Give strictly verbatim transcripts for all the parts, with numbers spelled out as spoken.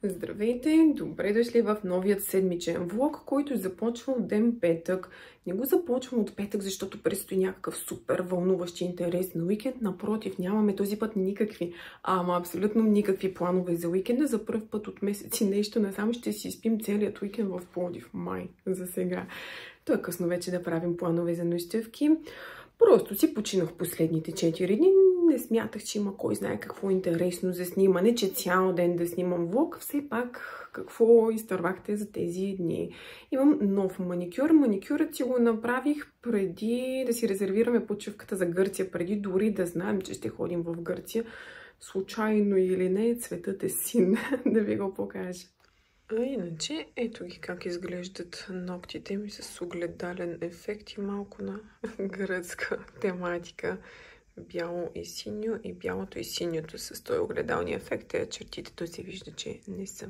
Здравейте! Добре дошли в новият седмичен влог, който започва от ден петък. Не го започвам от петък, защото предстои някакъв супер вълнуващ и интересен уикенд. Напротив, нямаме този път никакви, ама абсолютно никакви планове за уикенда. За първ път от месеци нещо насам ще си спим целият уикенд в Пловдив. Май, за сега. То е късно вече да правим планове за нощувки. Просто си починах последните четири дни. Не смятах, че има кой знае какво интересно за снимане, че цял ден да снимам влог. Все пак, какво изтървахте за тези дни? Имам нов маникюр. Маникюрът си го направих преди да си резервираме почивката за Гърция, преди дори да знаем, че ще ходим в Гърция. Случайно или не, цветът е син. Да ви го покажа. А иначе, ето ги как изглеждат ногтите ми с огледален ефект и малко на гръцка тематика. Бяло и синьо, и бялото и синьото с този огледалния ефект. Те чертите, то се вижда, че не са.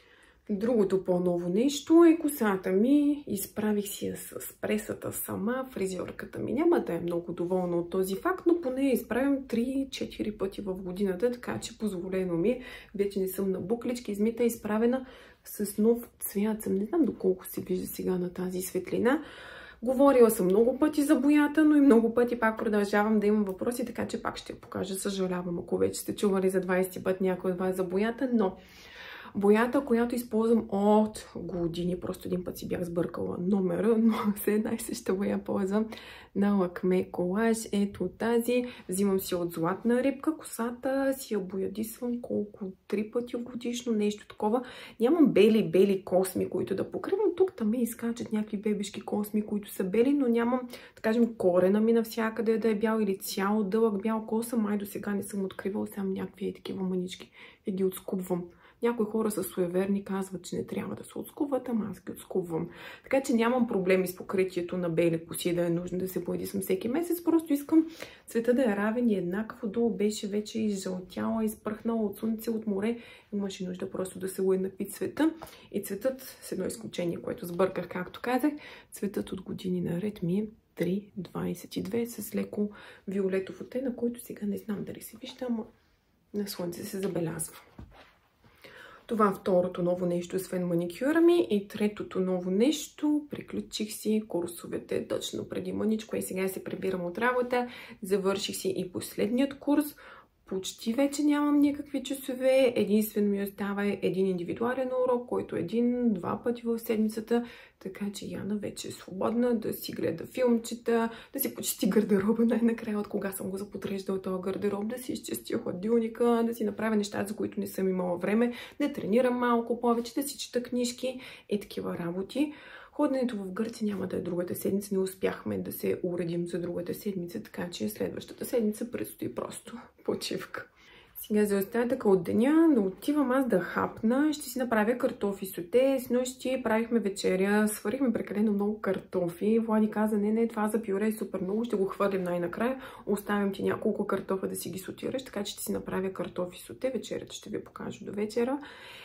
Другото по-ново нещо е косата ми. Изправих си я с пресата сама. Фризьорката ми няма да е много доволна от този факт, но поне я изправям три-четири пъти в годината, така че позволено ми. Вече не съм на буклички, измита е изправена с нов цвят. Съм не знам доколко се вижда сега на тази светлина. Говорила съм много пъти за боята, но и много пъти пак продължавам да имам въпроси, така че пак ще я покажа. Съжалявам, ако вече сте чували за двайсети път някой от вас за боята, но боята, която използвам от години, просто един път си бях сбъркала номера, но все една и съща боя ползвам на Лакме Колаж. Ето тази. Взимам си от златна рибка. Косата си я боядисвам колко? Три пъти годишно, нещо такова. Нямам бели-бели косми, които да покривам. Тук там ми изкачат някакви бебешки косми, които са бели, но нямам, да кажем, корена ми навсякъде да е бял или цял дълъг бял коса. Май до сега не съм откривала, само някакви такива манички и ги отскубвам. Някои хора са суеверни, казват, че не трябва да се отскубват, ама аз ги отскубвам. Така че нямам проблеми с покритието на бели коси, да е нужно да се боядисвам всеки месец. Просто искам цвета да е равен и еднакво. Долу беше вече изжълтяла, изпръхнала от слънце, от море. Имаше нужда просто да се уеднакви цвета. И цветът, с едно изключение, което сбърках, както казах, цветът от години наред ми е три двайсет и две с леко виолетов оттенък, който сега не знам дали се вижда, ама на слънце се забелязва. Това е второто ново нещо, освен маникюра ми. И третото ново нещо, приключих си курсовете точно преди мъничко и сега се прибирам от работа. Завърших си и последният курс. Почти вече нямам никакви часове. Единствено ми остава един индивидуален урок, който един-два пъти в седмицата. Така че Яна вече е свободна да си гледа филмчета, да си почисти гардероба най-накрая, от кога съм го запотреждала този гардероб, да си изчистя хладилника, да си направя неща, за които не съм имала време, да тренирам малко повече, да си чета книжки и такива работи. Ходенето в Гърция няма да е другата седмица. Не успяхме да се уредим за другата седмица, така че следващата седмица предстои просто почивка. Сега за остатъка от деня да отивам аз да хапна. Ще си направя картофи соте. С нощи правихме вечеря, сварихме прекалено много картофи. Влади каза, не, не, това за пюре е супер много, ще го хвърлим най-накрая. Оставям ти няколко картофа да си ги сотираш, така че ще си направя картофи соте. Вечерята ще ви покажа до вечера.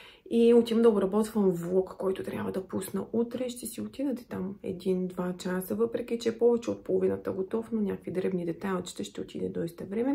И отивам да обработвам влог, който трябва да пусна утре. Ще си отидете там един-два часа, въпреки че е повече от половината готов, но някакви дребни детайлчета ще отиде доста време.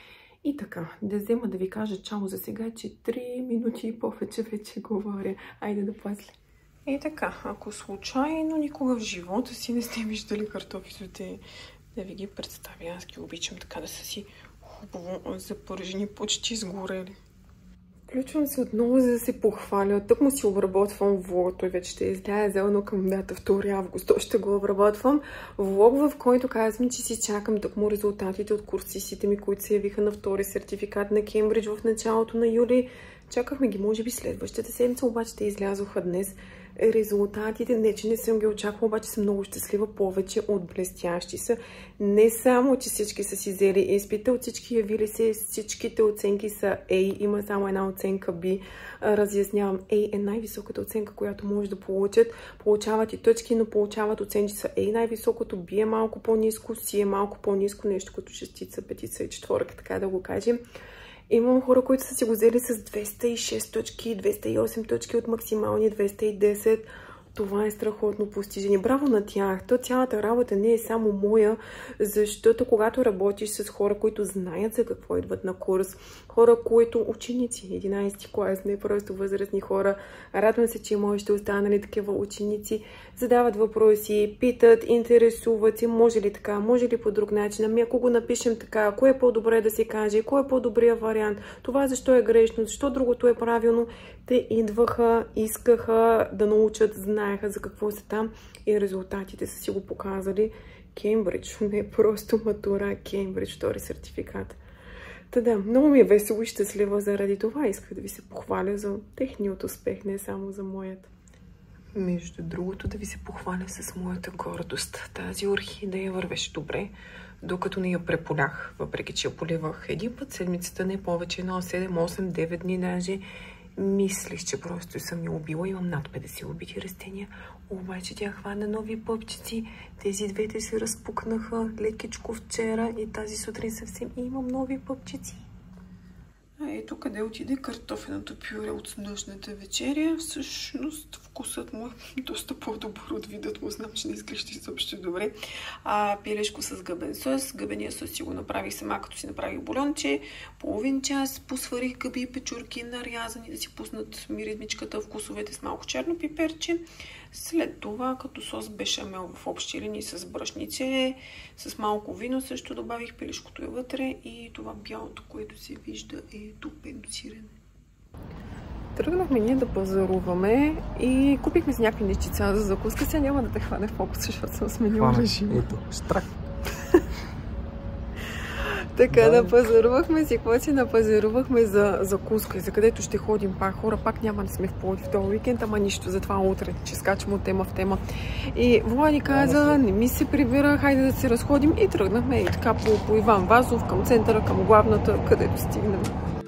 И така, да взема да ви кажа чао за сега, че три минути и повече вече говоря. Айде да после. И така, ако случайно никога в живота си не сте виждали картофи соте, да ви ги представя. Аз ги обичам така да са си хубаво запържени, почти сгорели. Включвам се отново, за да се похваля. Тък му си обработвам влог. Той вече ще излезе, но към дата втори август. То ще го обработвам. Влог, в който казвам, че си чакам тък му резултатите от курсистите ми, които се явиха на втори сертификат на Кембридж в началото на юли. Чакахме ги, може би, следващата седмица, обаче те излязоха днес. Резултатите, не че не съм ги очаквала, обаче съм много щастлива, повече от блестящи са. Не само, че всички са си взели изпита, от всички явили се, всичките оценки са A, има само една оценка B. Разяснявам, A е най-високата оценка, която може да получат. Получават и точки, но получават оценки са A най-високото, B е малко по-ниско, C е малко по-ниско, нещо като шестица, петица и четворка, така да го кажем. Имам хора, които са си го взели с двеста и шест точки, двеста и осем точки от максимални двеста и десет. Това е страхотно постижение. Браво на тях! То цялата работа не е само моя, защото когато работиш с хора, които знаят за какво идват на курс, хора, които ученици, единайсети клас, не просто възрастни хора, радвам се, че има още останали такива ученици, задават въпроси, питат, интересуват се, може ли така, може ли по друг начин, ами ако го напишем така, кое е по-добре да се каже, кой е по-добрия вариант, това защо е грешно, защо другото е правилно. Те идваха, искаха да научат, знаеха за какво са там и резултатите са си го показали. Кембридж, не е просто матура, Кембридж, втори сертификат. Та да, много ми е весело и щастлива заради това. Исках да ви се похваля за техният успех, не само за моят. Между другото, да ви се похваля с моята гордост. Тази орхидея вървеше добре, докато не я преполях, въпреки че я поливах един път седмицата, не повече, на седем, осем, девет дни даже. Мислих, че просто съм я убила. Имам над петдесет убити растения, обаче тя хвана нови пъпчици. Тези двете се разпукнаха лекичко вчера и тази сутрин съвсем и имам нови пъпчици. А ето къде отиде картофеното пюре от снощната вечеря. Всъщност вкусът му е доста по-добър от видът му. Знам, че не изглежда изобщо добре. А, пилешко с гъбен сос. Гъбения сос си го направих сама, като си направих бульонче. Половин час посварих гъби и печурки нарязани да си пуснат миризмичката, вкусовете с малко черно пиперче. След това, като сос бешамел в общи линии с брашнице, с малко вино също добавих, пилешкото е вътре и това бялото, което се вижда, е топено сирене. Тръгнахме ние да пазаруваме и купихме си някакви нещица за закуска. Сега няма да те хване фокус, защото съм сменила режим. Ето, штрак. Така, да, напазарувахме си, какво си напазарувахме за закуска и за където ще ходим пак. Хора, пак няма да сме в Пловдив този уикенд, ама нищо, затова утре ще скачам от тема в тема. И Влади каза, не ми се прибира, хайде да се разходим и тръгнахме и така по, по Иван Вазов, към центъра, към главната, където стигнем.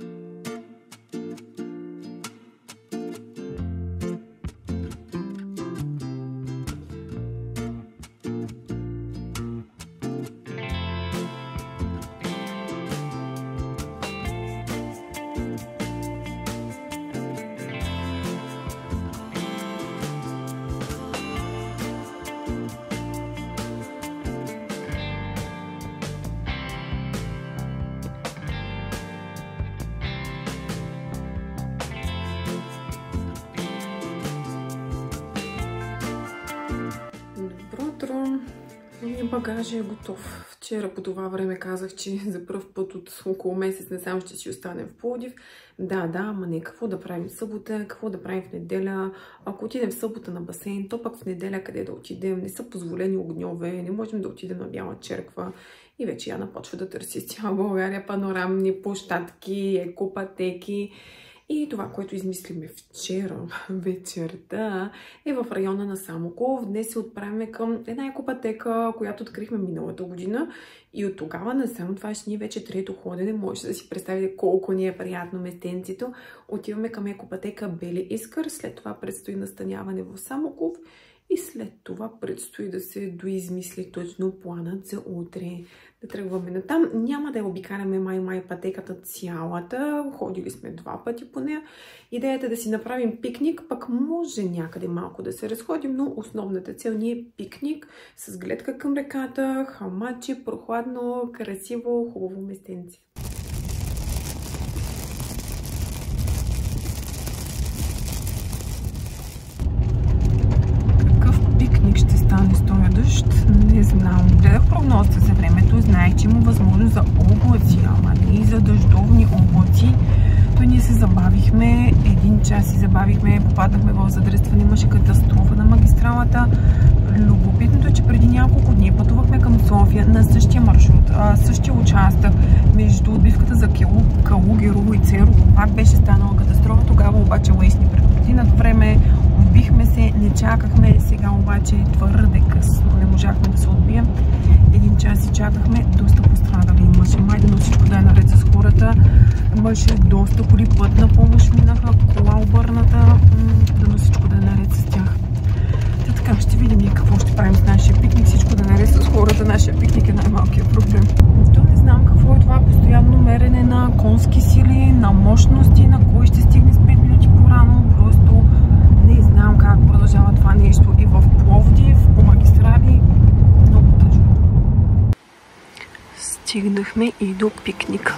Багажът е готов. Вчера по това време казах, че за пръв път от около месец не само ще си останем в Пловдив. Да, да, ама не какво да правим в събота, какво да правим в неделя. Ако отидем в събота на басейн, то пък в неделя къде да отидем? Не са позволени огньове, не можем да отидем на Бяла черква. И вече Яна почва да търси с цяла България панорамни площадки, екопатеки. И това, което измислиме вчера вечерта, е в района на Самоков. Днес се отправяме към една екопатека, която открихме миналата година. И от тогава насам, това ще ни е вече трето ходене. Може да си представите колко ни е приятно местенцето. Отиваме към екопатека Бели Искър. След това предстои настаняване в Самоков. И след това предстои да се доизмисли точно планът за утре. Да тръгваме натам. Няма да я обикаляме май-май пътеката цялата. Ходили сме два пъти по нея. Идеята е да си направим пикник, пък може някъде малко да се разходим, но основната цел ни е пикник с гледка към реката, хамачи, прохладно, красиво, хубаво местенце. Ще стане с този дъжд, не знам. Гледах прогнозата за времето, знаех, че има възможност за облаци, ама не и за дъждовни облаци. То ние се забавихме, един час си забавихме, попаднахме в задръстване, имаше катастрофа на магистралата. Любопитното е, че преди няколко дни пътувахме към София на същия маршрут, същия участък между отбивката за Калугерово и Церово. Пак беше станала катастрофа, тогава обаче Уейс ни предупреди над време. Отбихме се, не чакахме, сега обаче твърде късно. Не можахме да се отбием. Един час си чакахме, доста пострадали имаше. Майде, но всичко да е наред с хората. Имаше доста коли, пътна помощ минаха, кола обърната, да всичко да е наред с тях. Та така, ще видим и какво ще правим с нашия пикник. Всичко да е наред с хората. Нашия пикник е най-малкият проблем. То не знам какво е това постоянно мерене на конски сили, на мощности, на кой ще стигне с пет минути по-рано. Просто не знам как продължава това нещо. Стигнахме и до пикника.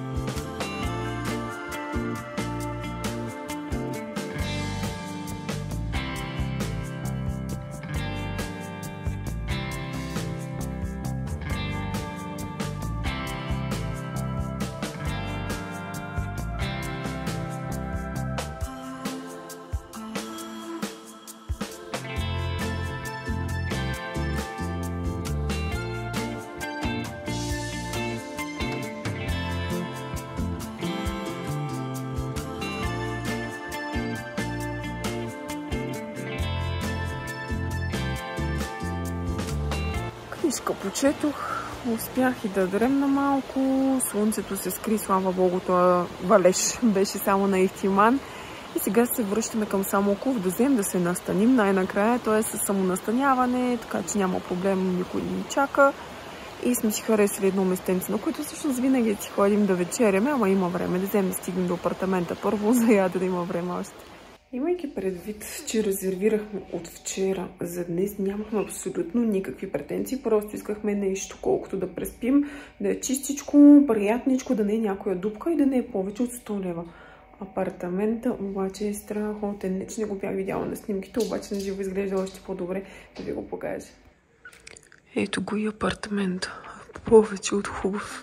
Книжка почетох, успях и да дремна малко, слънцето се скри, слава богу, това валеж беше само на Ихтиман. И сега се връщаме към Самоков да вземем да се настаним най-накрая, т.е. с самонастаняване, така че няма проблем, никой не ни чака. И сме си харесали едно местенце, на което всъщност винаги си ходим да вечеряме, ама има време да вземем да стигнем до апартамента първо, за яда да има време още. Имайки предвид, че резервирахме от вчера за днес, нямахме абсолютно никакви претенции, просто искахме нещо, колкото да преспим, да е чистичко, приятничко, да не е някоя дупка и да не е повече от сто лева. Апартамента обаче е страхотен. Не, че не го бях видяла на снимките, обаче на живо изглежда още по-добре, да ви го покажа. Ето го и апартамента. Повече от хубав.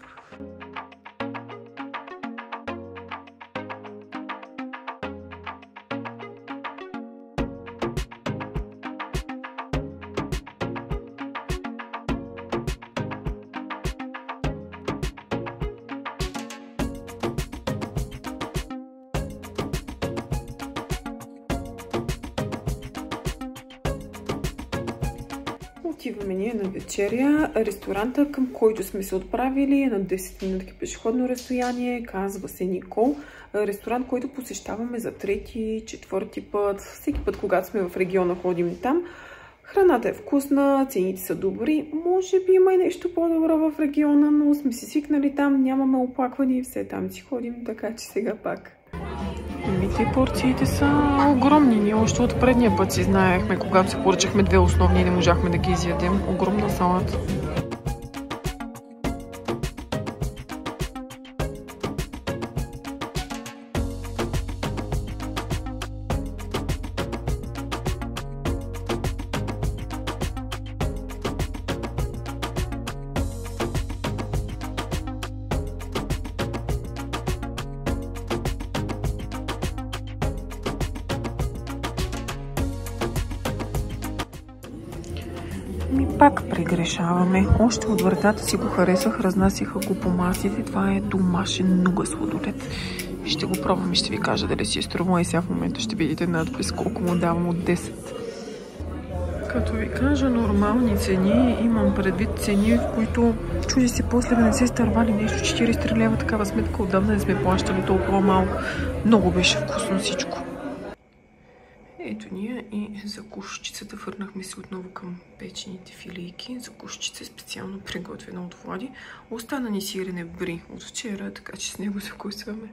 Отиваме ние на вечеря. Ресторанта, към който сме се отправили, е на десет минутки пешеходно разстояние, казва се Никол. Ресторант, който посещаваме за трети, четвърти път. Всеки път, когато сме в региона, ходим там. Храната е вкусна, цените са добри. Може би има и нещо по-добро в региона, но сме си свикнали там, нямаме оплаквания и все там си ходим, така че сега пак. Мите порциите са огромни. Ние още от предния път си знаехме, когато се поръчахме две основни и не можахме да ги изядем. Огромна салата. Ми пак прегрешаваме. Още от вратата си го харесах, разнасяха го по масите. Това е домашен нуга сладолед. Ще го пробвам и ще ви кажа дали си е струва и сега в момента ще видите надпис колко му давам от десет. Като ви кажа нормални цени, имам предвид цени, в които чуди се после да не се стървали нещо четирийсет лева, такава сметка отдавна не сме плащали толкова малко. Много беше вкусно всичко. Ето ние и за кушчицата върнахме се отново към печените филийки. За кушчица е специално приготвена от Влади. Остана ни сирене бри от вчера, така че с него закусваме.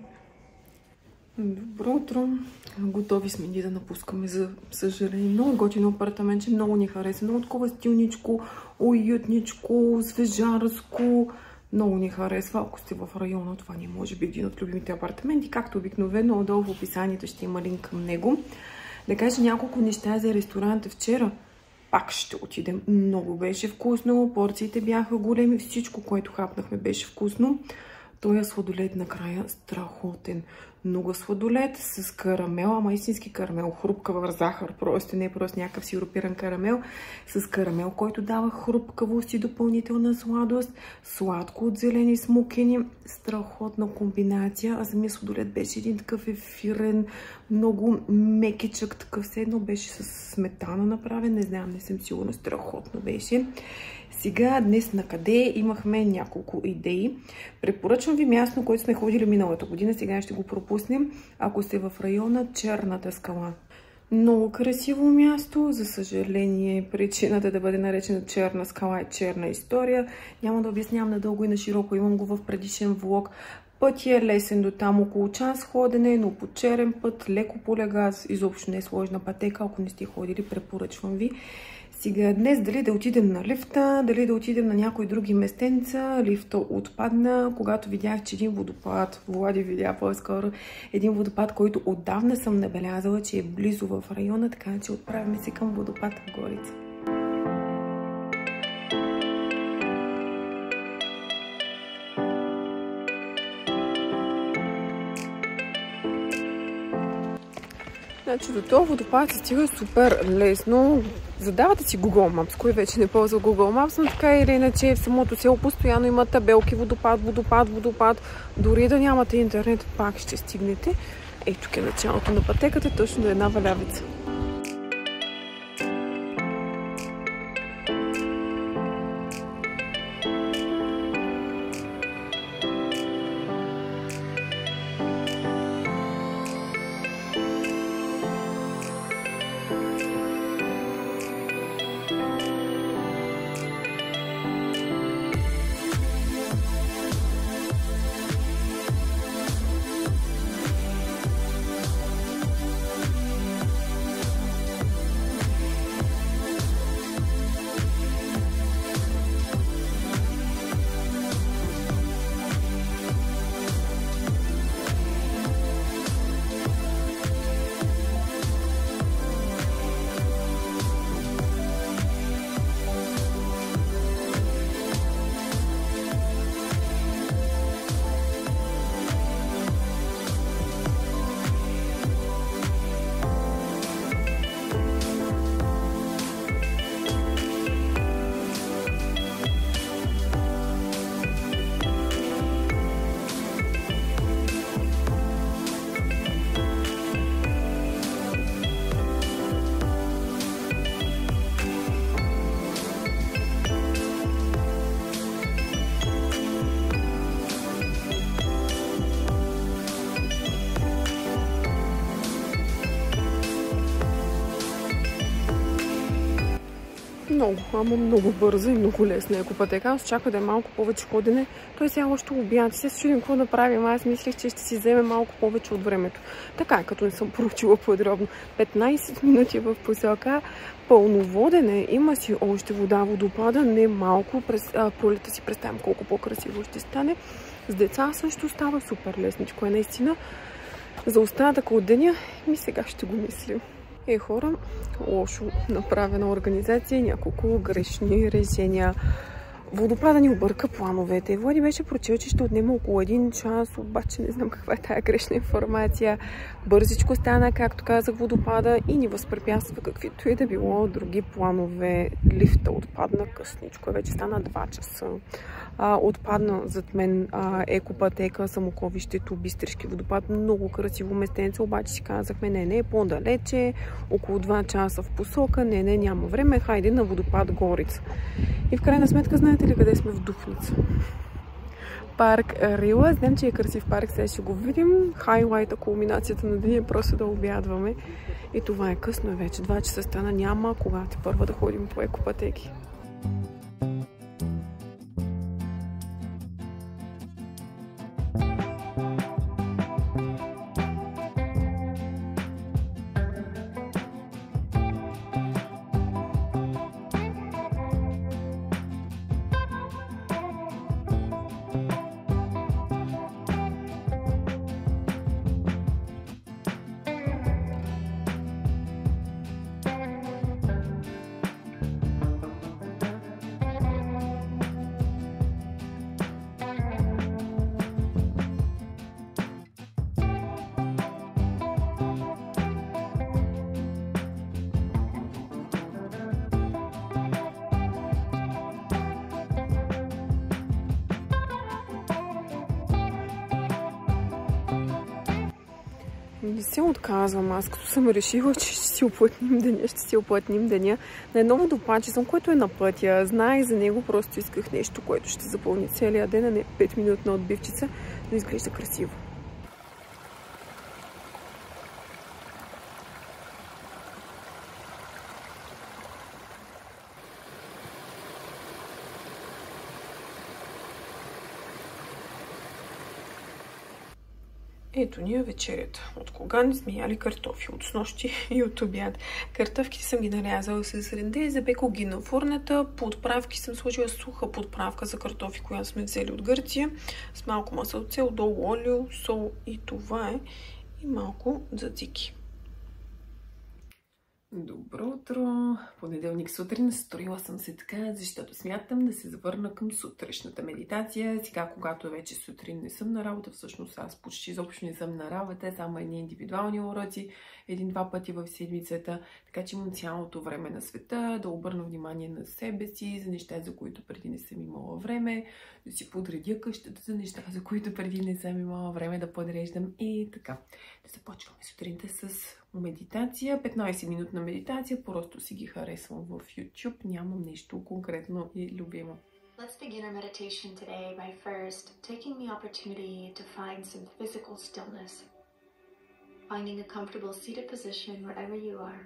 Добро утро! Готови сме ние да напускаме, за съжаление. Много готино апартаментче, много ни хареса. Много такова стилничко, уютничко, свежарско. Много ни харесва. Ако сте в района, това ни може би един от любимите апартаменти. Както обикновено, отдолу в описанието ще има линк към него. Да кажа няколко неща за ресторанта вчера. Пак ще отидем. Много беше вкусно. Порциите бяха големи. Всичко, което хапнахме, беше вкусно. Той е сладолед накрая страхотен. Много сладолед с карамел, ама истински карамел. Хрупкава захар. Просто не е просто някакъв сиропиран карамел. С карамел, който дава хрупкавост и допълнителна сладост. Сладко от зелени смокини. Страхотна комбинация. А самия сладолед беше един такъв ефирен, много мекичък, такъв все едно беше с сметана направен. Не знам, не съм сигурна. Страхотно беше. Сега, днес на къде имахме няколко идеи. Препоръчвам ви място, което сме ходили миналата година. Сега ще го пропуснем. Ако сте в района Черната скала. Много красиво място. За съжаление, причината да бъде наречена Черна скала е черна история. Няма да обяснявам надълго и на широко. Имам го в предишен влог. Път е лесен до там, около час ходене, но по черен път, леко полегаз, изобщо не е сложна пътека. Ако не сте ходили, препоръчвам ви. Сега днес дали да отидем на лифта, дали да отидем на някои други местенца. Лифта отпадна, когато видях, че един водопад, Влади видя по-скоро, един водопад, който отдавна съм набелязала, че е близо в района, така че отправяме се към водопад в Горица. Значи до този водопад се стига супер лесно. Задавате си Google Maps, кой вече не ползва Google Maps, но така или иначе в самото село постоянно има табелки водопад, водопад, водопад. Дори да нямате интернет, пак ще стигнете. Ето тук е началото на пътеката, точно до една валявица. Много, ама много бърза и много лесна екопътека. Аз очаква да е малко повече ходене. Той сега още обяд. Се чудим какво да правим. Аз мислех, че ще си вземе малко повече от времето. Така, като не съм поручила подробно. петнайсет минути в посока пълноводене. Има си още вода, водопада, не малко. През а, пролета си представям колко по-красиво ще стане. С деца също става супер лесничко. Е наистина. За остатък от деня ми сега ще го мислим. Е, хора, лошо направена организация, няколко грешни решения. Водопада ни обърка плановете. Влади беше прочел, че ще отнема около един час, обаче не знам каква е тая грешна информация. Бързичко стана, както казах, водопада и ни възпрепятства каквито и да било други планове. Лифта отпадна късничко, вече стана два часа. А, отпадна зад мен а, екопътека, самоковището, Бистришки водопад. Много красиво местенце, обаче си казахме, не, не, по-далече, около два часа в посока, не, не, няма време, хайде на водопад Горица. И в крайна сметка, знаете ли къде сме? В Дупница. Парк Рила. Знам, че е красив парк, сега ще го видим. Хайлайта, кулминацията на деня, просто да обядваме. И това е късно вече. Два часа стана, няма когато първа да ходим по екопътеки. Не се отказвам. Аз като съм решила, че ще си оплътним деня, ще си оплътним деня на едно водопадче, което е на пътя. Знаех за него, просто исках нещо, което ще запълни целия ден, а не пет минутна отбивчица, но изглежда красиво. Ето ни е вечерята. От кога не сме яли картофи? От снощи и от обяд. Картофките съм ги нарязала с ренде, запекал ги на фурната. Подправки съм сложила суха подправка за картофи, която сме взели от Гърция. С малко масълце, отдолу олио, сол и това е. И малко дзацики. Добро утро! Понеделник сутрин настроила съм се така, защото смятам да се завърна към сутрешната медитация. Сега, когато вече сутрин не съм на работа, всъщност аз почти изобщо не съм на работа, само едни индивидуални уроци, един-два пъти в седмицата, така че имам цялото време на света да обърна внимание на себе си, за неща, за които преди не съм имала време, да си подредя къщата за неща, за които преди не съм имала време да подреждам и така. Да започваме сутринта с медитация, петнайсет минутна медитация, просто си ги харесвам в YouTube, нямам нещо конкретно и любимо. Let's begin our meditation today by first taking the opportunity to find some physical stillness. Finding a comfortable seated position wherever you are.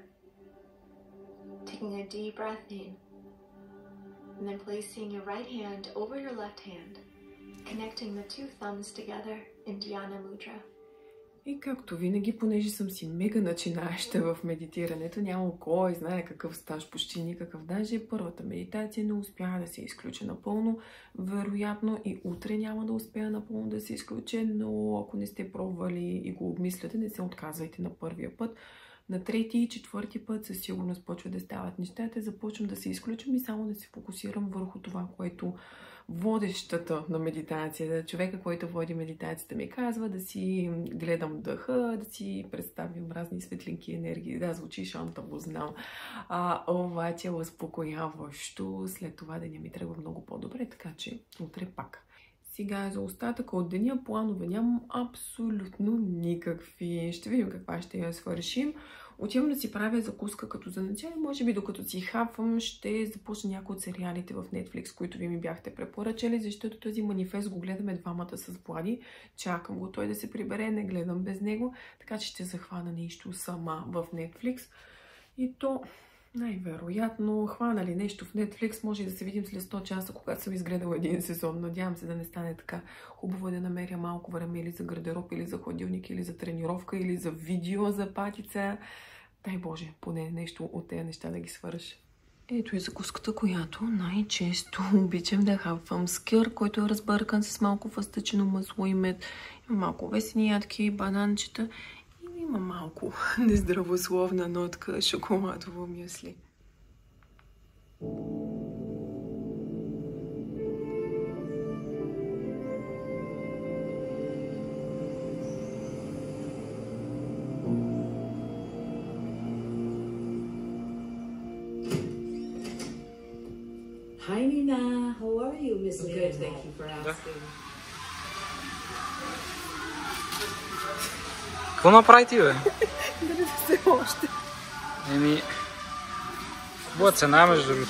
Taking a deep breath in. And then placing your right hand over your left hand. Connecting the two thumbs together in Dhyana Mudra. И както винаги, понеже съм си мега начинаеща в медитирането, нямам кой знае какъв стаж, почти никакъв. Даже първата медитация не успя да се изключа напълно. Вероятно и утре няма да успея напълно да се изключа, но ако не сте пробвали и го обмисляте, не се отказвайте на първия път. На трети и четвърти път със сигурност почва да стават нещата. Започвам да се изключвам и само да се фокусирам върху това, което водещата на медитация, човека, който води медитацията, ми казва да си гледам дъха, да си представям разни светлинки енергии. Да, звучи шантаво, знам. А, обаче успокояващо, след това деня ми тръгва много по-добре, така че утре пак. Сега за остатъка от деня планове нямам абсолютно никакви. Ще видим каква ще я свършим. Отивам да си правя закуска като за начало. Може би докато си хапвам, ще започна някои от сериалите в Netflix, които ви ми бяхте препоръчали, защото този манифест го гледаме двамата с Влади. Чакам го той да се прибере, не гледам без него, така че ще захвана нещо сама в Netflix. И то най-вероятно хванали нещо в Netflix, може и да се видим след сто часа, когато съм изгледала един сезон. Надявам се да не стане така. Хубаво е да намеря малко време или за гардероб, или за хладилник, или за тренировка, или за видео за патица. Дай Боже, поне нещо от тези неща да ги свърша. Ето е закуската, която най-често обичам да хапвам. Скър, който е разбъркан с малко фъстъчено масло и мед. Има малко весени ядки, бананчета. Има малко нездравословна нотка шоколадово мюсли. Hi Nina, how are you, Miss Good, Nina? Thank you for asking. Какво направи ти, бе? Дали все още? Еми... Хубава цена, между другото.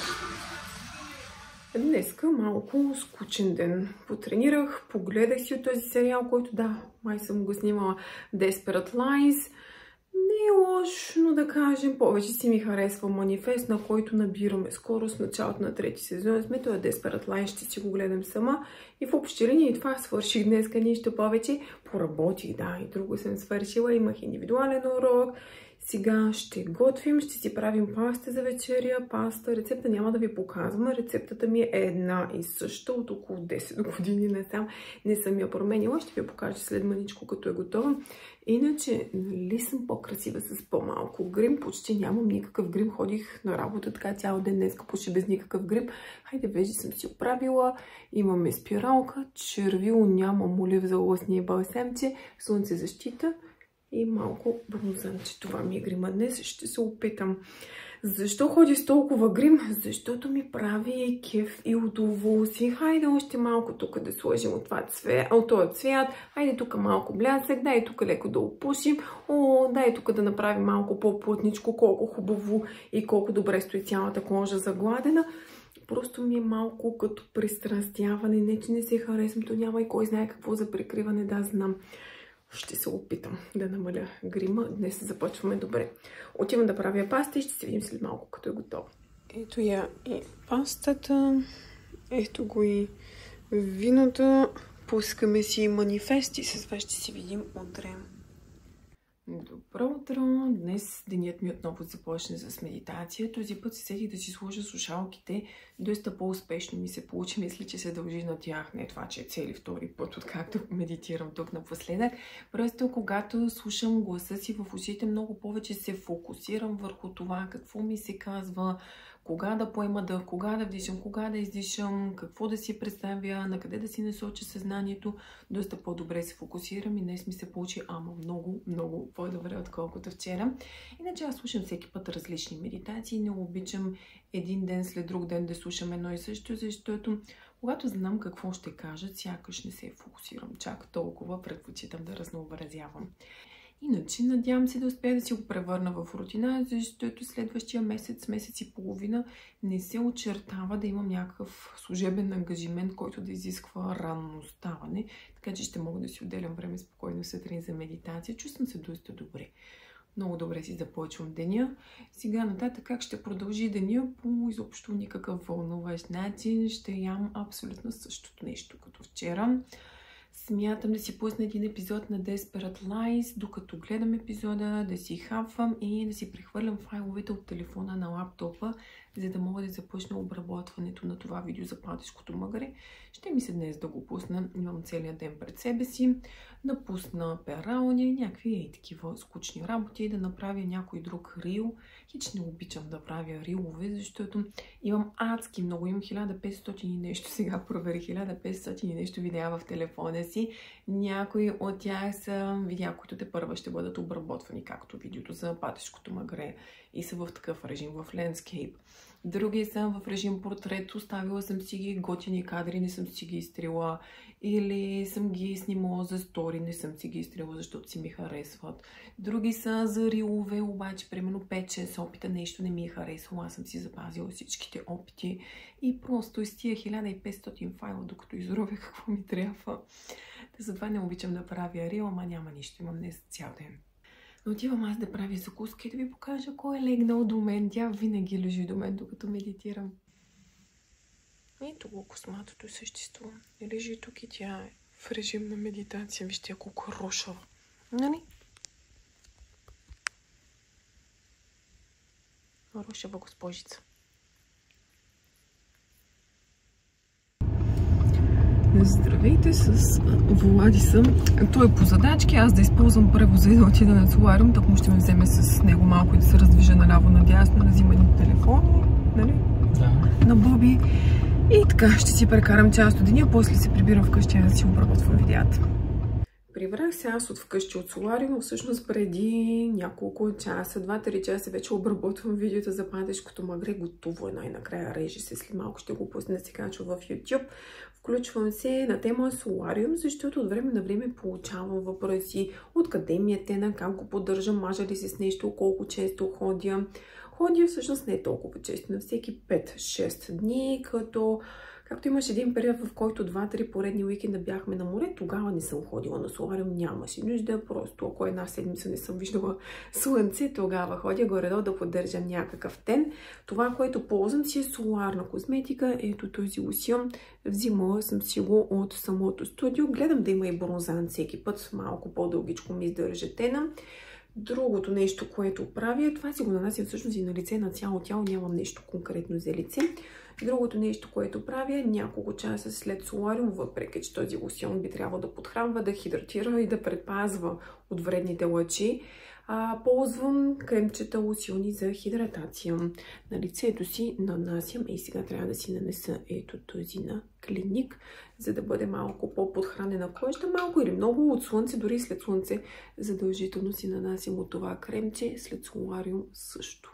Днеска малко скучен ден. Потренирах, погледах си от този сериал, който да, май съм го снимала, Desperate Lies. Не е лошо, но да кажем, повече си ми харесва манифест, на който набираме скоро с началото на трети сезон. Сме това Desperate Lies, ще си го гледам сама. И в общи линии това свърших днеска нищо повече. Поработих, да, и друго съм свършила. Имах индивидуален урок. Сега ще готвим, ще си правим паста за вечеря. Паста, рецепта няма да ви показвам. Рецептата ми е една и съща от около десет години насам. Не съм я променила, ще ви покажа след маничко, като е готова. Иначе, нали съм по-красива с по-малко грим? Почти нямам никакъв грим. Ходих на работа така цял ден днеска, почти без никакъв грим. Хайде, вежди съм си оправила. Имаме спиралка, червило нямам, олив за лъсния балсамче, слънцезащита и малко бронзанче. Това ми е грима днес. Ще се опитам. Защо ходи с толкова грим? Защото ми прави кеф и удоволствие. Хайде още малко тук да сложим от, това цвет, от този цвят. Хайде тук малко блясък. Дай тук леко да опушим. О, дай тук да направим малко по-плътничко. Колко хубаво и колко добре стои цялата кожа загладена. Просто ми е малко като пристрастяване. Не, че не се харесвам. То няма и кой знае какво за прикриване. Да, знам. Ще се опитам да намаля грима. Днес започваме добре. Отивам да правя паста и ще се видим след малко, като е готова. Ето я и пастата. Ето го и виното. Пускаме си манифести, с това ще си видим утре. Добро утро! Днес денят ми отново започне с медитация. Този път се сетих да си сложа слушалките. Доста по-успешно ми се получи. Мисля, че се дължи на тях. Не това, че е цели втори път, откакто медитирам тук напоследък. Просто когато слушам гласа си в ушите, много повече се фокусирам върху това, какво ми се казва, кога да поема дъх, кога да вдишам, кога да издишам, какво да си представя, на къде да си насоча съзнанието. Доста по-добре се фокусирам и днес ми се получи ама много, много по-добре, отколкото вчера. Иначе аз слушам всеки път различни медитации. Не обичам един ден след друг ден да слушам едно и също, защото когато знам какво ще кажат, сякаш не се фокусирам чак толкова, предпочитам да разнообразявам. Иначе, надявам се да успея да си го превърна в рутина, защото следващия месец, месец и половина не се очертава да имам някакъв служебен ангажимент, който да изисква ранно ставане, така че ще мога да си отделям време спокойно сутрин за медитация. Чувствам се доста добре. Много добре си започвам деня. Сега нататък как ще продължи деня по изобщо никакъв вълнуващ начин. Ще ям абсолютно същото нещо като вчера. Смятам да си пусна един епизод на Desperate Lies, докато гледам епизода, да си хапвам и да си прехвърлям файловете от телефона на лаптопа, за да мога да започна обработването на това видео за падешкото мъгре. Ще ми се днес да го пусна. Имам целият ден пред себе си. Да пусна перални, някакви ей такива скучни работи, да направя някой друг рил. Хич не обичам да правя рилове, защото имам адски много. Имам хиляда петстотин и нещо. Сега проверих хиляда петстотин и нещо видеа в телефона си. Някои от тях са видеа, които те първа ще бъдат обработвани, както видеото за падешкото мъгре и са в такъв режим, в landscape. Други са в режим портрет, оставила съм си ги готини кадри, не съм си ги изтрила. Или съм ги снимала за стори, не съм си ги изтрила, защото си ми харесват. Други са за рилове, обаче примерно пет-шест опита, нещо не ми е харесало. Аз съм си запазила всичките опити и просто из тия хиляда и петстотин файла, докато изровя какво ми трябва. Затова не обичам да правя рил, ама няма нищо, имам днес цял ден. Но отивам аз да правя закуска и да ви покажа кой е легнал до мен. Тя винаги лежи до мен, докато медитирам. Ето го косматото същество. Лежи тук и тя е в режим на медитация. Вижте колко рошава. Нали? Рошава госпожица. Здравейте, с Влади съм. Той е по задачки, аз да използвам превоза и да отида на солариум, так му ще ме вземе с него малко и да се раздвижа наляво надясно, да взима един телефон, нали? Да. На Боби. И така, ще си прекарам част от деня, после се прибирам вкъщи, аз да си обработвам видеята. Прибрах се аз от вкъщи от солариум, всъщност преди няколко часа, два-три часа вече обработвам видеото за падешкото мъгре. Готово е, най-накрая режи се, след малко ще го пусна да се качва в YouTube. Включвам се на тема солариум, защото от време на време получавам въпроси откъде ми е тена, как го поддържам, мажа ли се с нещо, колко често ходя. Ходя всъщност не толкова често, на всеки пет-шест дни, като както имаш един период, в който два-три поредни уикенда бяхме на море, тогава не съм ходила на солариум, нямаше нужда, просто ако една седмица не съм виждала слънце, тогава ходя горе-долу да поддържам някакъв тен. Това, което ползвам си е соларна козметика, ето този лосьон, взимала съм си го от самото студио, гледам да има и бронзан всеки път, малко по-дългичко ми издържа тена. Другото нещо, което правя, това си го нанасям всъщност и на лице, на цяло тяло, нямам нещо конкретно за лице. Другото нещо, което правя, няколко часа след солариум, въпреки че този лосьон би трябвало да подхранва, да хидратира и да предпазва от вредните лъчи, а, ползвам кремчета лосьони за хидратация. На лицето си нанасям и сега трябва да си нанеса ето този на Клиник, за да бъде малко по-подхранена кожата, малко или много от слънце, дори след слънце задължително си нанасям от това кремче, след солариум също.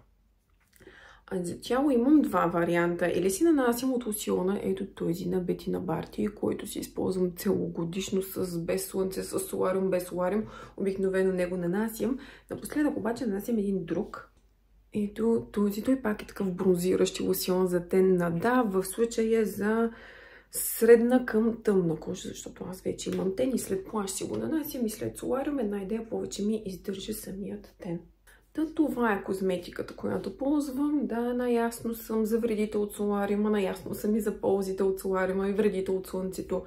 А за тяло имам два варианта. Или си нанасям от лосьона, ето този на Бетина Барти, който си използвам целогодишно с без слънце, с солариум, без солариум. Обикновено него нанасям. Напоследък обаче нанасям един друг. Ето този, той пак е такъв бронзиращ лосьон за тенна. Да, в случая за средна към тъмна кожа, защото аз вече имам тен и след плащ си го нанасям и след солариум една идея повече ми издържа самият тен. Та това е козметиката, която ползвам. Да, наясно съм за вредите от солариума, наясно съм и за ползите от солариума и вредите от слънцето.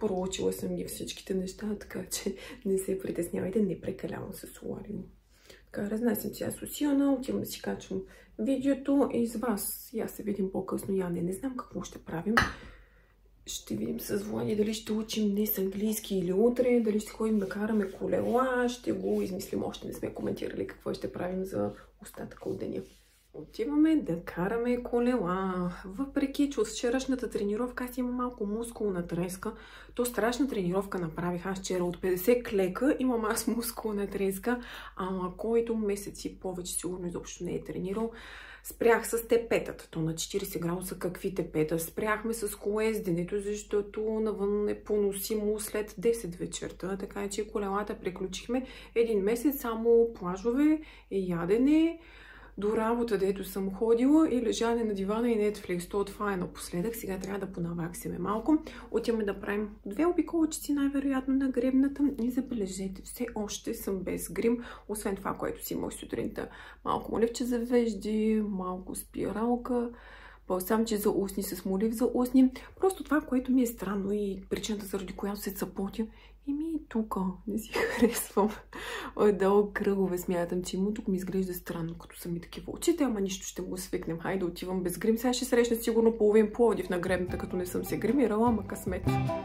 проучила съм ги всичките неща, така че не се притеснявайте, не прекалявам с солариум. Така, разнасям сега с Усиана, отивам да си качвам видеото и с вас. Я се видим по-късно. Я не, не знам какво ще правим. Ще видим с Влади дали ще учим днес английски или утре, дали ще ходим да караме колела, ще го измислим. Още не сме коментирали какво ще правим за остатъка от деня. Отиваме да караме колела. Въпреки, че от вчерашната тренировка аз имам малко мускулна треска, то страшна тренировка направих. Аз вчера от петдесет клека имам аз мускулна треска, ама който месец и повече сигурно изобщо не е тренирал. Спрях с тепетата, то на четиридесет градуса какви тепета. Спряхме с колезденето, защото навън е поносимо след десет вечерта, така че колелата приключихме един месец, само плажове, ядене, до работа, дето съм ходила и лежане на дивана и Netflix. То това е напоследък. Сега трябва да понаваксиме малко. Отиваме да правим две обиколчици, най-вероятно на гребната. И забележете, все още съм без грим. Освен това, което си имах сутринта. Малко моливче за вежди, малко спиралка, балсамче за устни с молив за устни. Просто това, което ми е странно и причината, заради която се цъпотя, и ми и тук не си харесвам. Отдолу кръгове смятам, че му тук ми изглежда странно, като са ми такива очите, ама нищо, ще го свикнем. Хайде, отивам без грим. Сега ще срещна сигурно половин Пловдив на гребната, като не съм се гримирала, ама късмет.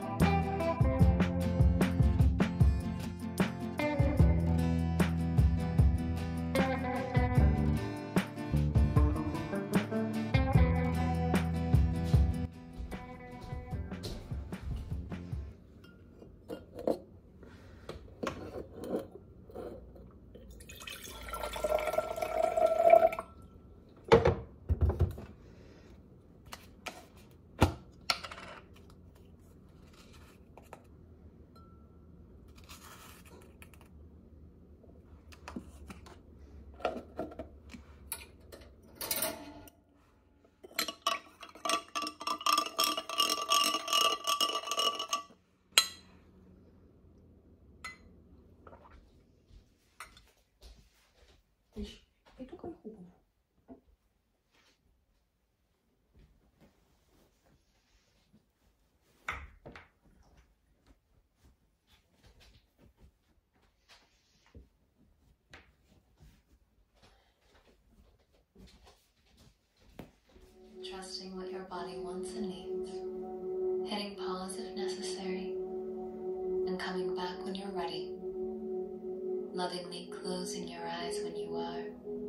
Виж, и тук е хубаво. Trusting what your body wants and needs, hitting pause if necessary, and coming back when you're ready. Lovingly closing your eyes when you are,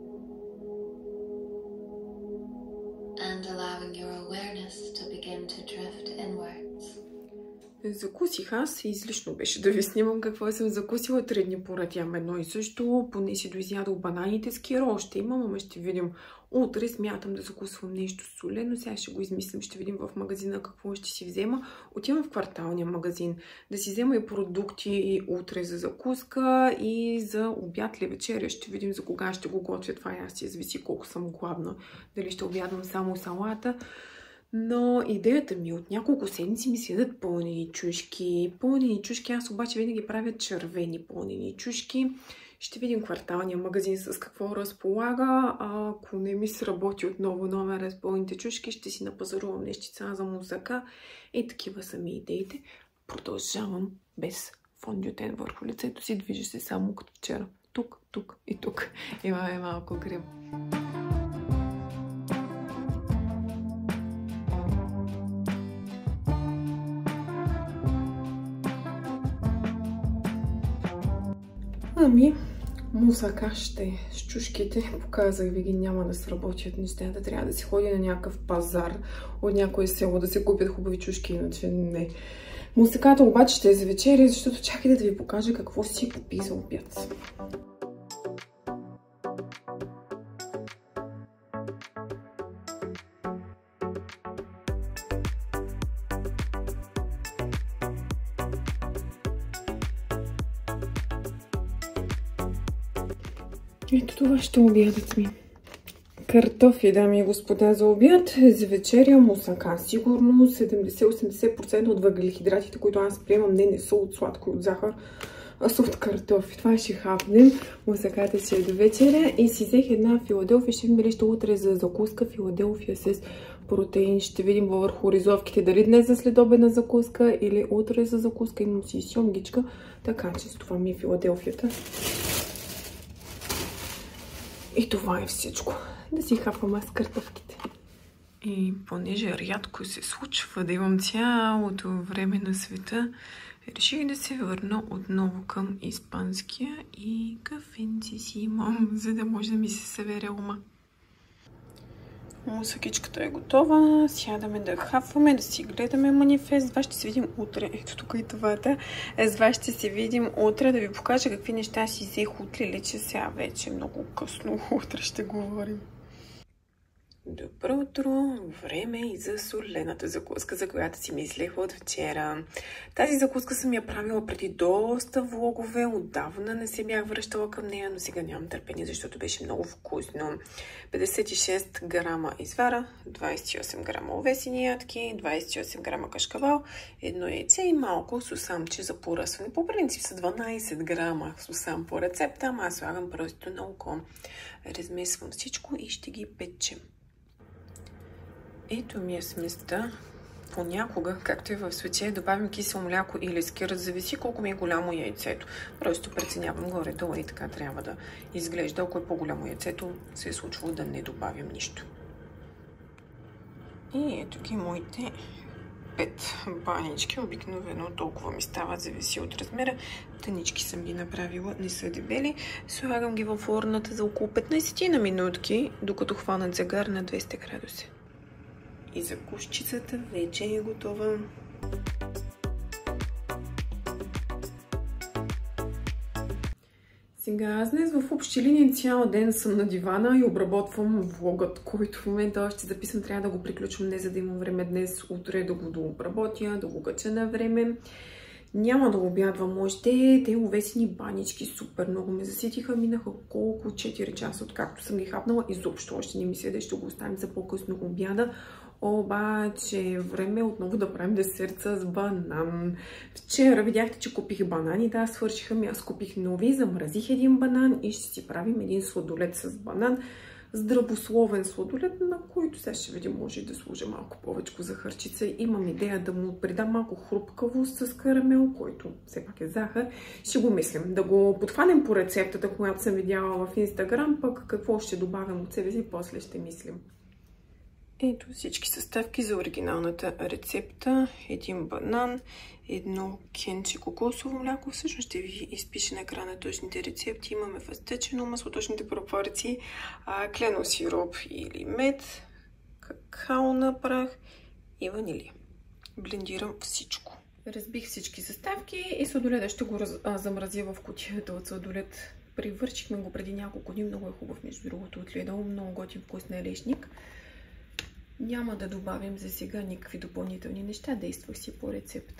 and allowing your awareness to begin to drift inwards. Закусих аз и излишно беше да ви снимам какво съм закусила три дни поред. Ям едно и също, поне си доизядал бананите с киро. Още имам, ама ще видим. Утре смятам да закусвам нещо солено. Сега ще го измислим, ще видим в магазина какво ще си взема. Отивам в кварталния магазин да си взема и продукти и утре за закуска и за обяд или вечеря. Ще видим за кога ще го готвя. Това и аз си зависи колко съм гладна. Дали ще обядвам само салата. Но идеята ми от няколко седмици ми седат пълнени чушки. Пълнени чушки, аз обаче винаги правя червени пълнени чушки. Ще видим кварталния магазин с какво разполага. А ако не ми сработи отново номера с пълните чушки, ще си напазарувам нещица за мусака. И такива са ми идеите. Продължавам без фондютен върху лицето си. Движи се само като вчера. Тук, тук и тук. Имаме малко грим. Ами, мусака ще с чушките. Показах ви ги, няма да сработят нещата. Трябва да си ходи на някакъв пазар от някое село да се купят хубави чушки, иначе не. Мусаката обаче ще е за вечеря, защото чакайте да ви покажа какво си купи за обяд. Ето това ще обядът ми. Картофи, дами и господа, за обяд. За вечеря мусака. Сигурно седемдесет до осемдесет процента от въглехидратите, които аз приемам, не, не са от сладко и от захар. суп от картофи. Това ще хапнем. Мусаката ще е до вечеря. И си взех една Филаделфия. Ще видим дали ще утре за закуска. Филаделфия с протеин. Ще видим върху ризовките дали днес за следобедна закуска или утре за закуска. Имам си сьомгичка. Така че това ми е Филаделфията. И това е всичко. Да си хапвам аз картофките. И понеже рядко се случва да имам цялото време на света, реших да се върна отново към испанския и кафенци си имам, за да може да ми се събере ума. Мусакичката е готова. Сядаме да хапваме, да си гледаме манифест. С вас ще се видим утре. Ето тук и това. С вас ще се видим утре, да ви покажа какви неща си взех утре. Лича сега вече много късно. Утре ще говорим. Добро утро! Време и за солената закуска, за която си мислех от вчера. Тази закуска съм я правила преди доста влогове. Отдавна не се бях връщала към нея, но сега нямам търпение, защото беше много вкусно. петдесет и шест грама извара, двадесет и осем грама овесени ядки, двадесет и осем грама кашкавал, едно яйце и малко сусамче за поръсване. По принцип са дванадесет грама сусам по рецепта, ама аз слагам просто на око. Размесвам всичко и ще ги печем. Ето ми е сместа. Понякога, както и в случая, добавим кисело мляко или скир, зависи колко ми е голямо яйцето. Просто преценявам горе-долу и така трябва да изглежда. Ако е по-голямо яйцето, се е случвало да не добавям нищо. И ето ги моите пет банички. Обикновено толкова ми стават, зависи от размера. Тънички съм ги направила, не са дебели. Слагам ги в фурната за около петнадесет на минутки, докато хванат загар на двеста градуса. И закускчицата вече е готова. Сега аз днес в общи линии цял ден съм на дивана и обработвам влогът, който в момента още записвам. Трябва да го приключвам, не за да имам време днес, утре да го дообработя, да го кача на време. Няма да обядвам още. Те овесени банички супер много ме заситиха. Минаха колко четири часа, откакто съм ги хапнала. Изобщо още не мисля да ще го оставим за по-късно обяда. Обаче време отново да правим десерта с банан. Вчера видяхте, че купих банани. Да, свършиха ми. Аз купих нови, замразих един банан и ще си правим един сладолет с банан. Здравословен сладолет, на който сега ще видим, може да сложа малко повече захарчица. Имам идея да му придам малко хрупкавост с карамел, който все пак е захар. Ще го мислим. Да го подхванем по рецептата, която съм видяла в Инстаграм, пък какво ще добавям от себе си, после ще мислим. Ето всички съставки за оригиналната рецепта. Един банан, едно кенче кокосово мляко. Всъщност ще ви изпиша на екрана точните рецепти. Имаме въстъчено масло, точните пропорции, кленов сироп или мед, какао на прах и ванилия. Блендирам всичко. Разбих всички съставки и сладоледа ще го раз... а, замразя в кутията от сладолед. Привършихме го преди няколко дни. Много е хубав, между другото, от Lidl. Много готин вкус на лешник. Няма да добавим за сега никакви допълнителни неща. Действах си по рецепта.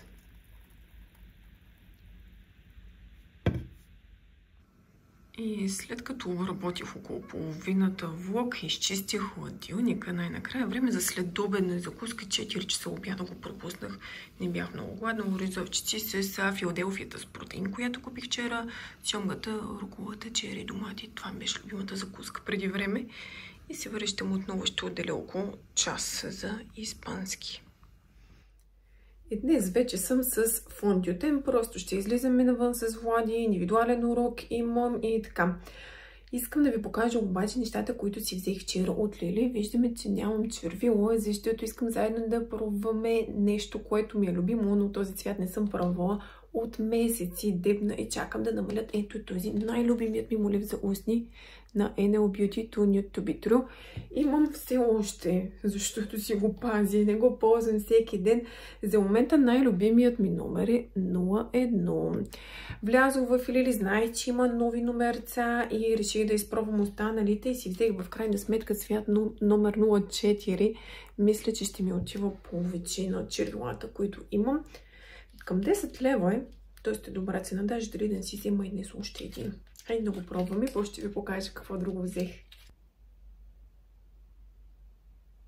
И след като обработих около половината влог, изчистих хладилника, най-накрая време за следобедна закуска. четири часа обяда го пропуснах. Не бях много гладна. Ризовчици с Филаделфията с протеин, която купих вчера. Сьомгата, руколата, чери, домати. Това ми беше любимата закуска преди време. И се връщам отново, ще отделя около час за испански. И днес вече съм с фондютен. Просто ще излизаме навън с Влади, индивидуален урок имам и така. Искам да ви покажа обаче нещата, които си взех вчера от Лили. Виждаме, че нямам червило, защото искам заедно да пробваме нещо, което ми е любимо, но този цвят не съм пробвала от месеци. Дебна и чакам да намалят. Ето този най-любимият ми молив за устни на Ен Ел Beauty To Nude To Be True. Имам все още, защото си го пазя и не го ползвам всеки ден. За момента най-любимият ми номер е нула едно. Влязох в Лили, знаех, че има нови номерца и реших да изпробвам останалите и си взех в крайна сметка цвят номер нула четири. Мисля, че ще ми отива повече на червилата, които имам. Към десет лева е, т.е. е добра цена, даже дали да не си взема и днес още един. Хайде да го пробваме, после ще ви покажа какво друго взех.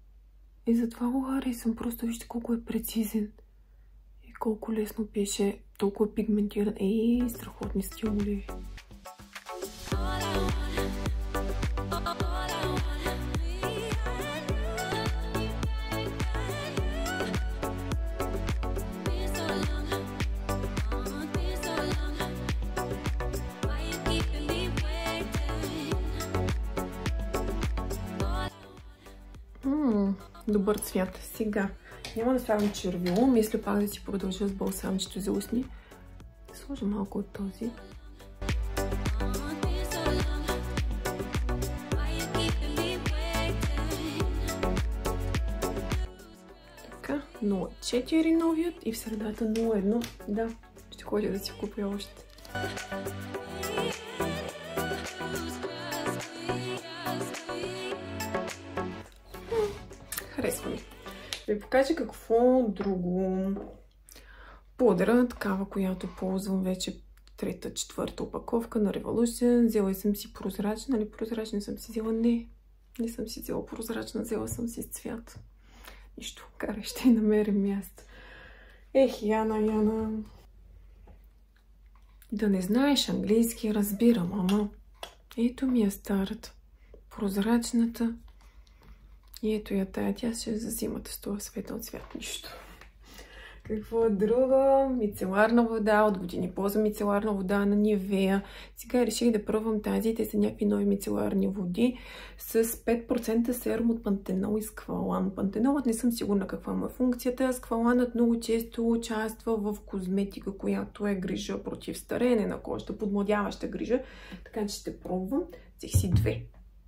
И затова го харесвам, просто вижте колко е прецизен и колко лесно пише. толкова пигментиран. Ей, страхотни стилови. Добър цвят. Сега няма да слагам червило. Мисля пак да си продължа с балсамчето за устни. Сложа малко от този. Така, нула четири новият и в средата нула едно. Да, ще ходя да си купя още. Харесва ми. Ще ви покажа какво друго. Пудра, такава, която ползвам вече трета, четвърта опаковка на Revolution. Взела съм си прозрачна, нали прозрачна съм си взела? Не, не съм си взела прозрачна, взела съм си с цвят. Нищо, карай, ще намерим място. Ех, Яна, Яна. Да не знаеш английски, разбирам, ама ето ми е старата. Прозрачната. И ето я тая, тя ще е за зимата с това светъл цвят. Нищо. Какво е друго? Мицеларна вода. От години ползвам мицеларна вода на Нивея. Сега реших да пробвам тази. Те са някакви нови мицеларни води с пет процента серум от пантенол и сквалан. Пантенолът не съм сигурна каква му е функцията. Скваланът много често участва в козметика, която е грижа против стареене на кожата, подмладяваща грижа. Така че ще пробвам. Взех си две.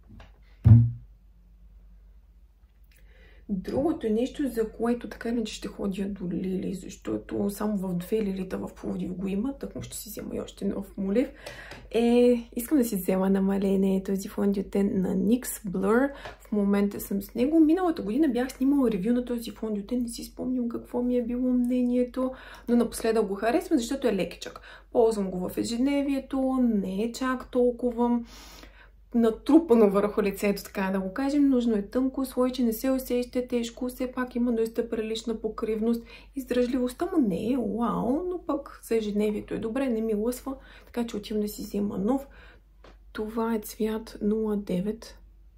Другото е нещо, за което така иначе ще ходя до Лили, защото само в две Лилита в Пловдив го има, так му ще си взема и още нов молив. Е, искам да си взема намаление този фондиотен на N Y X Blur. В момента съм с него. Миналата година бях снимала ревю на този фондиотен, не си спомням какво ми е било мнението, но напоследък го харесвам, защото е лекичък. Ползвам го в ежедневието, не е чак толкова натрупано върху лицето, така да го кажем. Нужно е тънко слой, че не се усеща тежко, все пак има доста прилична покривност. Издръжливостта му не е уау, но пък за ежедневието е добре, не ми лъсва, така че отивам да си взема нов. Това е цвят нула девет.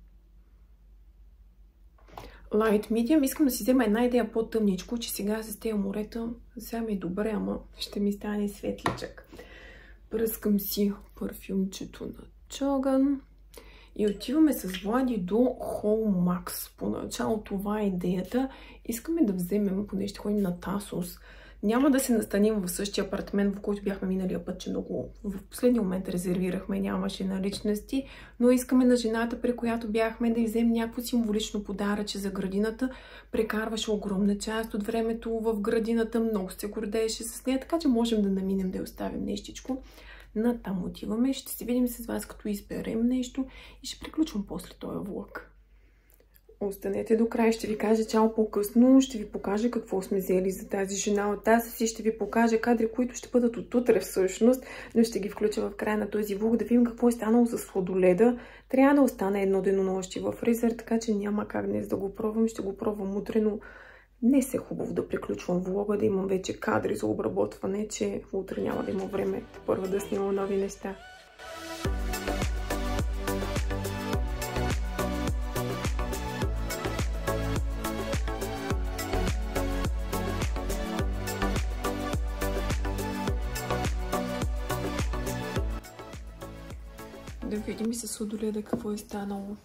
Light Medium. Искам да си взема една идея по-тъмничко, че сега с тези морета сега ми е добре, ама ще ми стане светличък. Пръскам си парфюмчето на Чоган. И отиваме с Влади до Hallmax. Поначало това е идеята. Искаме да вземем, поне ще ходим на Тасос. Няма да се настаним в същия апартамент, в който бяхме миналия път, че много в последния момент резервирахме, нямаше наличности, но искаме на жената, при която бяхме, да вземем някакво символично подаръче за градината. Прекарваше огромна част от времето в градината, много се гордееше с нея, така че можем да наминем да я оставим нещичко. Натам отиваме, ще се видим с вас, като изберем нещо и ще приключвам после този влог. Останете до края, ще ви кажа чао по-късно, ще ви покажа какво сме взели за тази жена от тази и ще ви покажа кадри, които ще бъдат от утре всъщност, но ще ги включа в края на този влог, да видим какво е станало с сладоледа. Трябва да остане едно денонощие в фризер, така че няма как днес да го пробвам, ще го пробвам утре, но не се е хубаво да приключвам влога, да имам вече кадри за обработване, че утре няма да има време първо да снимам нови неща. Да видим и с сладоледа какво е станало.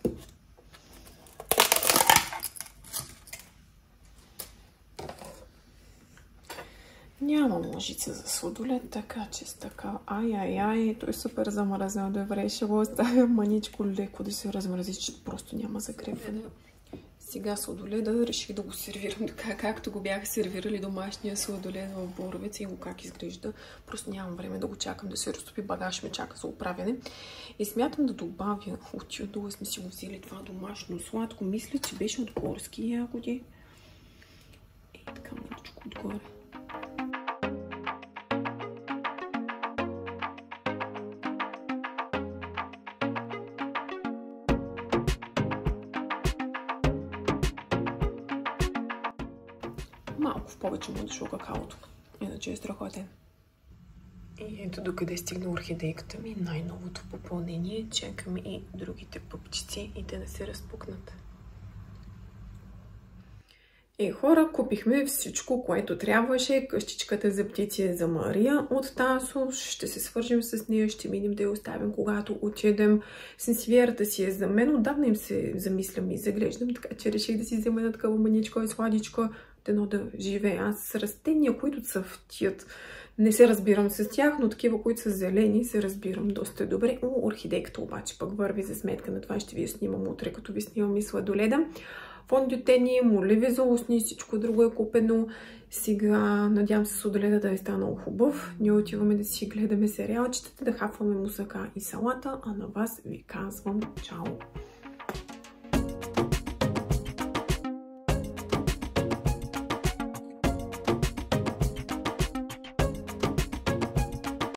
Няма ножица за сладолед, така че с така. Ай-ай-ай, той е супер замръзнал. Добре, ще го оставя маничко леко да се размрази, че просто няма закрепване. Сега сладоледа реших да го сервирам така, както го бяха сервирали домашния сладолед в Боровец и го как изглежда. Просто нямам време да го чакам да се разтопи, багаж ме чака за оправяне. И смятам да добавя, от юдола сме си го взели това домашно сладко. Мисля, че беше от горски ягоди. И така маличко отгоре. Малко в повече му дошло какаото. Иначе е страхотен. И ето докъде стигна орхидейката ми, най-новото попълнение. Чакаме и другите пъпчици и те да се разпукнат. И хора, купихме всичко, което трябваше. Къщичката за птици е за Мария от Тасо. Ще се свържим с нея, ще минем да я оставим, когато отидем. Сенсивиерата си е за мен. Отдавна им се замислям и заглеждам, така че реших да си взема една такава маничка и сладичка, дано да живея. Аз с растения, които цъфтят, не се разбирам с тях, но такива, които са зелени, се разбирам доста добре. О, орхидейката обаче пък върви за сметка на това. Ще ви я снимам утре, като ви снимам и сладоледа. Фондютени, моливи за устни, всичко друго е купено. Сега надявам се сладоледа да е станал хубав. Ние отиваме да си гледаме сериалчетата, да хафваме мусака и салата, а на вас ви казвам чао!